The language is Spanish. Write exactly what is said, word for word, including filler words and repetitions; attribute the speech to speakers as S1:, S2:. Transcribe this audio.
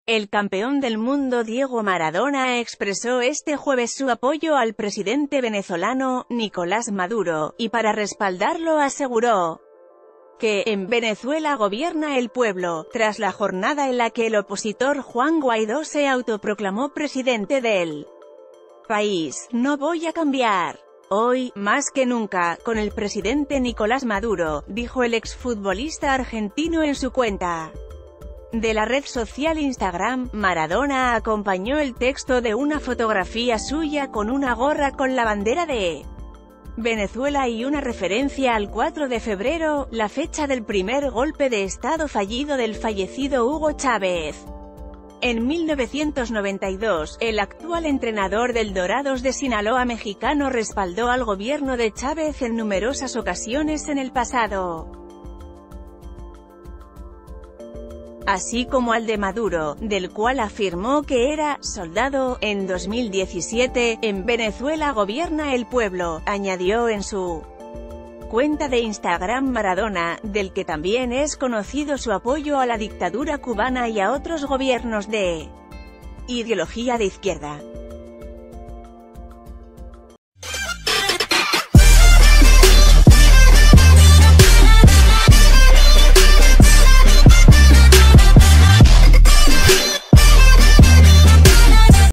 S1: El campeón del mundo Diego Maradona expresó este jueves su apoyo al presidente venezolano, Nicolás Maduro, y para respaldarlo aseguró que en Venezuela gobierna el pueblo, tras la jornada en la que el opositor Juan Guaidó se autoproclamó presidente del país. No voy a cambiar. Hoy, más que nunca, con el presidente Nicolás Maduro, dijo el exfutbolista argentino en su cuenta de la red social Instagram. Maradona acompañó el texto de una fotografía suya con una gorra con la bandera de Venezuela y una referencia al cuatro de febrero, la fecha del primer golpe de estado fallido del fallecido Hugo Chávez. En mil novecientos noventa y dos, el actual entrenador del Dorados de Sinaloa mexicano respaldó al gobierno de Chávez en numerosas ocasiones en el pasado, así como al de Maduro, del cual afirmó que era «soldado». En dos mil diecisiete, en Venezuela gobierna el pueblo, añadió en su cuenta de Instagram Maradona, del que también es conocido su apoyo a la dictadura cubana y a otros gobiernos de ideología de izquierda.